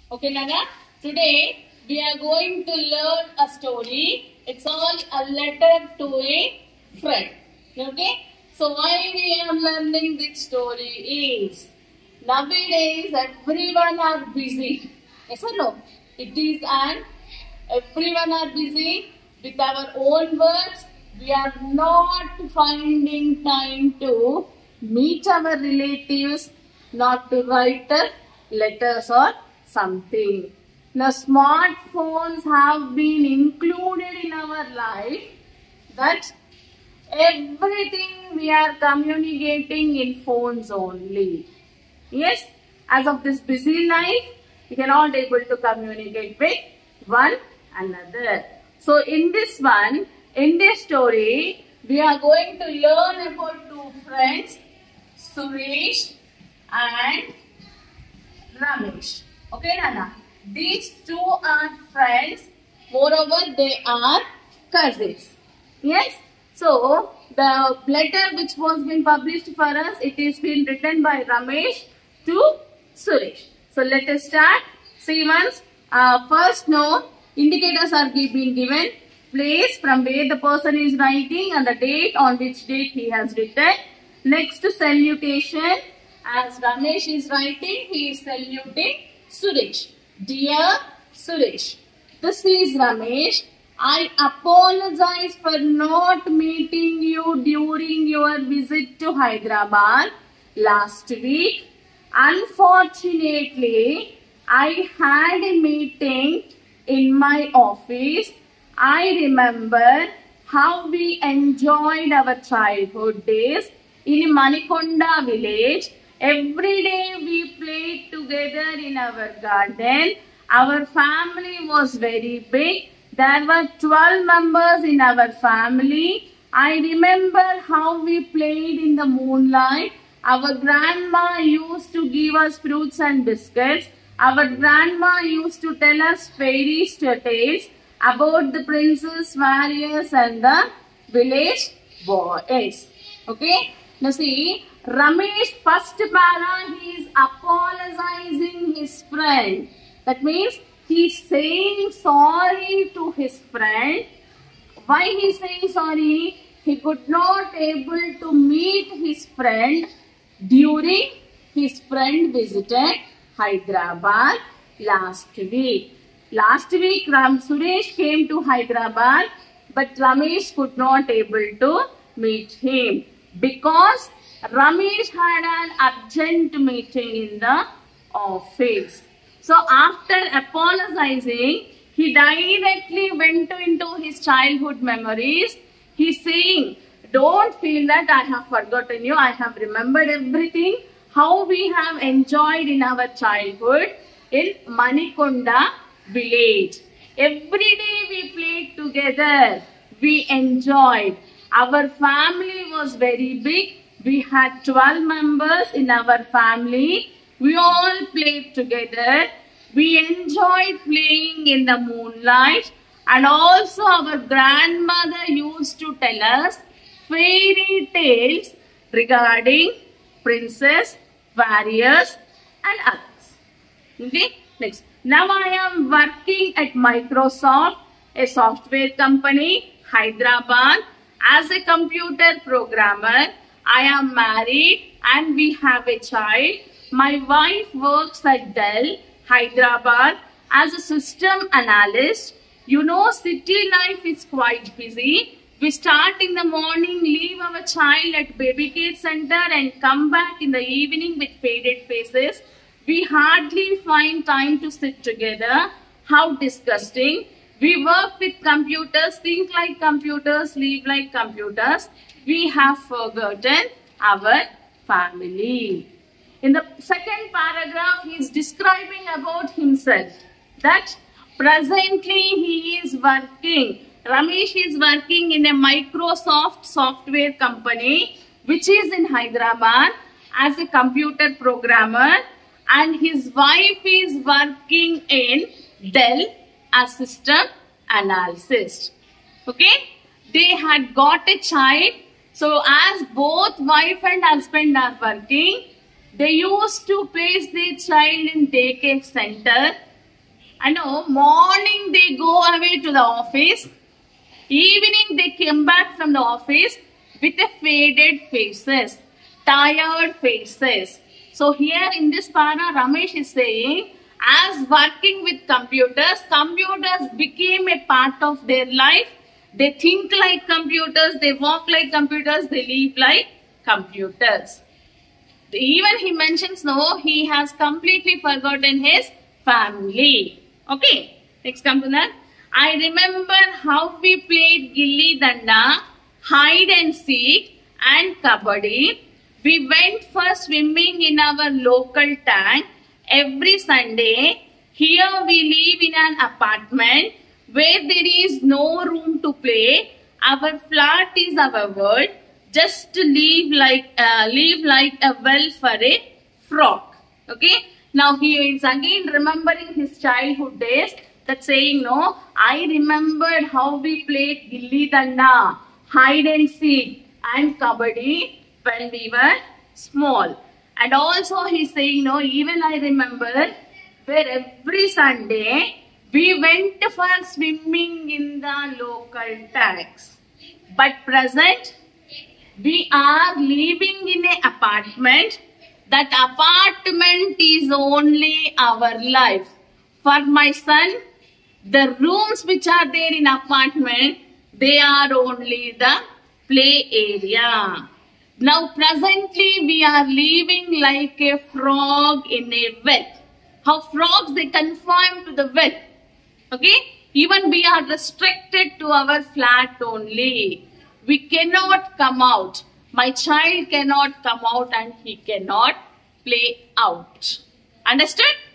Okay, Nana. Today we are going to learn a story. It's all a letter to a friend. Okay. So why we are learning this story is nowadays everyone are busy. Yes or no? It is an everyone are busy with our own works. We are not finding time to meet our relatives, not to write letters or something. Now, smartphones have been included in our life that everything we are communicating in phones only. Yes, as of this busy life, we cannot able to communicate with one another. So in this story, we are going to learn about two friends, Suresh and Ramesh. Okay, Nana? These two are friends. Moreover, they are cousins. Yes? So, the letter which was been published for us, it is been written by Ramesh to Suresh. So, let us start. See once. First note, indicators are being given. Place from where the person is writing and the date on which date he has written. Next, salutation. As Ramesh is writing, he is saluting Suresh. Dear Suresh, this is Ramesh. I apologize for not meeting you during your visit to Hyderabad last week. Unfortunately, I had a meeting in my office. I remember how we enjoyed our childhood days in Manikonda village. Every day we played together in our garden. Our family was very big. There were 12 members in our family. I remember how we played in the moonlight. Our grandma used to give us fruits and biscuits. Our grandma used to tell us fairy tales about the princes, warriors and the village boys. Okay. Now see, Ramesh first para, he is apologizing his friend. That means he is saying sorry to his friend. Why he is saying sorry? He could not able to meet his friend during his friend visited Hyderabad last week. Last week Suresh came to Hyderabad, but Ramesh could not able to meet him because Ramesh had an urgent meeting in the office. So after apologizing, he directly went into his childhood memories. He's saying, don't feel that I have forgotten you. I have remembered everything. How we have enjoyed in our childhood in Manikonda village. Every day we played together. We enjoyed. Our family was very big. We had 12 members in our family. We all played together. We enjoyed playing in the moonlight. And also our grandmother used to tell us fairy tales regarding princess, warriors and others. Okay, next. Now I am working at Microsoft, a software company, Hyderabad, as a computer programmer. I am married and we have a child. My wife works at Dell, Hyderabad, as a system analyst. You know, city life is quite busy. We start in the morning, leave our child at baby care center and come back in the evening with faded faces. We hardly find time to sit together. How disgusting. We work with computers, think like computers, live like computers. We have forgotten our family. In the second paragraph, he is describing about himself that presently he is working. Ramesh is working in a Microsoft software company which is in Hyderabad as a computer programmer, and his wife is working in Dell as system analyst. Okay, they had got a child. So as both wife and husband are working, they used to place their child in daycare center I know morning they go away to the office. Evening they came back from the office with a faded faces, tired faces. So here in this para, Ramesh is saying, as working with computers, computers became a part of their life. They think like computers, they walk like computers, they live like computers. Even he mentions, no, he has completely forgotten his family. Okay, next come to that. I remember how we played gilli danda, hide and seek and kabaddi. We went for swimming in our local tank every Sunday. Here we live in an apartment where there is no room to play. Our flat is our world. Just live like a well for a frog. Okay. Now he is again remembering his childhood days. That saying, no, I remembered how we played gilli danda, hide and seek and kabaddi when we were small. And also he's saying, no, even I remember where every Sunday we went for swimming in the local tanks. But present, we are living in an apartment. That apartment is only our life. For my son, the rooms which are there in apartment, they are only the play area. Now presently we are living like a frog in a well. How frogs, they conform to the well. Okay? Even we are restricted to our flat only. We cannot come out. My child cannot come out and he cannot play out. Understood?